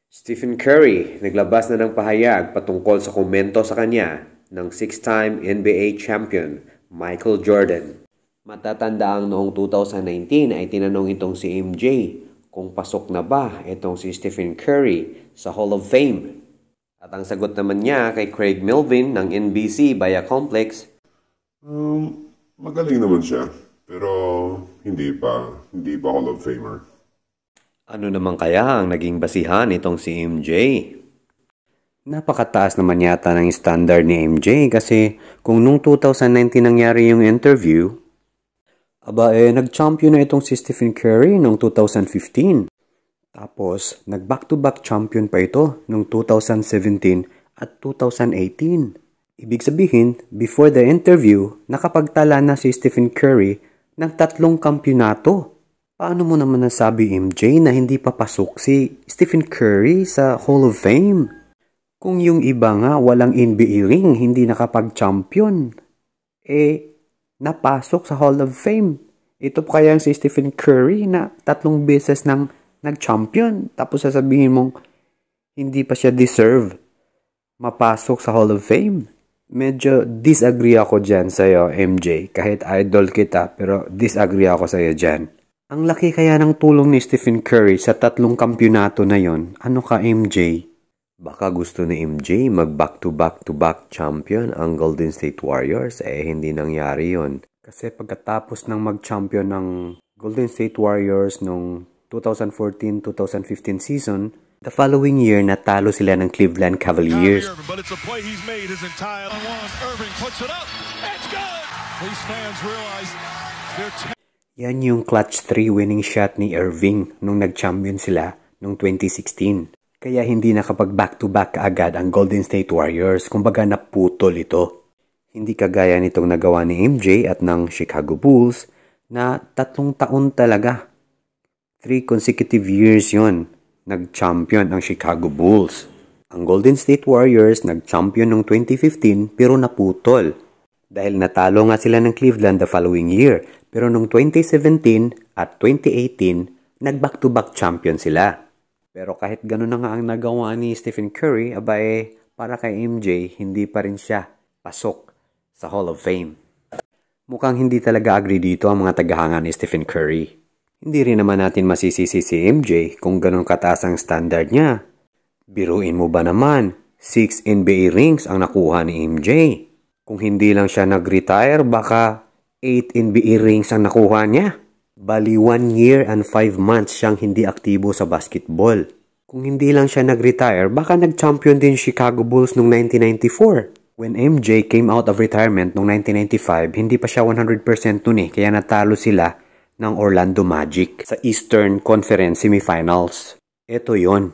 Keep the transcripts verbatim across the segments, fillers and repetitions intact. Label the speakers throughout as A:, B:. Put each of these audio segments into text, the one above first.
A: Stephen Curry naglabas na ng pahayag patungkol sa komento sa kanya ng six-time N B A champion Michael Jordan. Matatandaang noong two thousand nineteen ay tinanong itong si M J kung pasok na ba itong si Stephen Curry sa Hall of Fame. At ang sagot naman niya kay Craig Melvin ng N B C Via Complex,
B: Um, magaling naman siya, pero hindi pa, hindi pa Hall of Famer.
A: ano naman kaya ang naging basihan itong si M J? Napakataas naman yata ng standard ni M J kasi kung nung two thousand nineteen nangyari yung interview, aba eh nag-champion na itong si Stephen Curry noong two thousand fifteen. Tapos nag-back-to-back champion pa ito noong two thousand seventeen at two thousand eighteen. Ibig sabihin, before the interview, nakapagtala na si Stephen Curry ng tatlong kampyonato. Paano mo naman nasabi, M J, na hindi papasok si Stephen Curry sa Hall of Fame? Kung yung iba nga walang N B A ring, hindi nakapag-champion, eh, napasok sa Hall of Fame. Ito po kaya si Stephen Curry na tatlong beses nang nag-champion, tapos sasabihin mong hindi pa siya deserve mapasok sa Hall of Fame. Medyo disagree ako dyan sa'yo, M J. Kahit idol kita, pero disagree ako sa'yo dyan. Ang laki kaya ng tulong ni Stephen Curry sa tatlong kampyonato na yon. Ano ka, M J? Baka gusto ni M J mag back-to-back-to-back champion ang Golden State Warriors. Eh, hindi nangyari yon. Kasi pagkatapos ng mag-champion ng Golden State Warriors nung twenty fourteen twenty fifteen season, the following year, natalo sila ng Cleveland Cavaliers.
C: But it's a play he's made his entire one. Irving puts it up. It's good. These fans realize they're
A: Yan yung clutch three winning shot ni Irving nung nag-champion sila nung twenty sixteen. Kaya hindi nakapag back-to-back agad ang Golden State Warriors, kumbaga naputol ito. Hindi kagaya nitong nagawa ni M J at ng Chicago Bulls na tatlong taon talaga. Three consecutive years yon nag-champion ang Chicago Bulls. Ang Golden State Warriors nag-champion noong twenty fifteen pero naputol. Dahil natalo nga sila ng Cleveland the following year. Pero noong twenty seventeen at twenty eighteen, nag-back-to-back champion sila. Pero kahit gano'n na nga ang nagawa ni Stephen Curry, aba eh, para kay M J, hindi pa rin siya pasok sa Hall of Fame. Mukhang hindi talaga agree dito ang mga tagahanga ni Stephen Curry. Hindi rin naman natin masisisi si M J kung gano'n kataas ang standard niya. Biruin mo ba naman, six N B A rings ang nakuha ni M J. Kung hindi lang siya nag-retire, baka eight N B A rings ang nakuha niya. Bali one year and five months siyang hindi aktibo sa basketball. Kung hindi lang siya nag-retire, baka nag-champion din Chicago Bulls noong nineteen ninety-four. When M J came out of retirement noong nineteen ninety-five, hindi pa siya one hundred percent nun eh, kaya natalo sila ng Orlando Magic sa Eastern Conference Semifinals. Ito yon.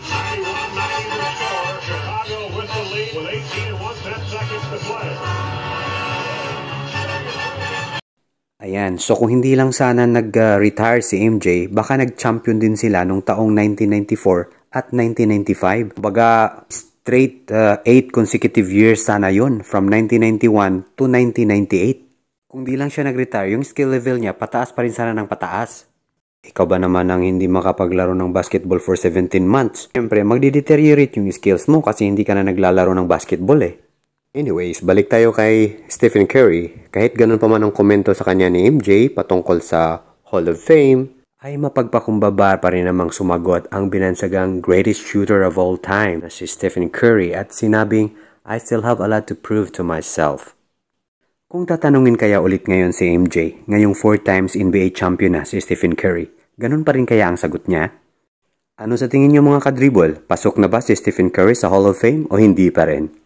A: Ayan, so kung hindi lang sana nag-retire si M J, baka nag-champion din sila nung taong nineteen ninety-four at nineteen ninety-five. Baga straight uh, eight consecutive years sana yon from nineteen ninety-one to nineteen ninety-eight. Kung di lang siya nag-retire, yung skill level niya pataas pa rin sana ng pataas. Ikaw ba naman ang hindi makapaglaro ng basketball for seventeen months? Siyempre, magdi-deteriorate yung skills mo kasi hindi ka na naglalaro ng basketball eh. Anyways, balik tayo kay Stephen Curry. Kahit ganun pa man ang komento sa kanya ni M J patungkol sa Hall of Fame, ay mapagpakumbaba pa rin namang sumagot ang binansagang greatest shooter of all time na si Stephen Curry at sinabing, I still have a lot to prove to myself. Kung tatanungin kaya ulit ngayon si M J, ngayong four times N B A champion na si Stephen Curry, ganun pa rin kaya ang sagot niya? Ano sa tingin niyo mga kadribble? Pasok na ba si Stephen Curry sa Hall of Fame o hindi pa rin?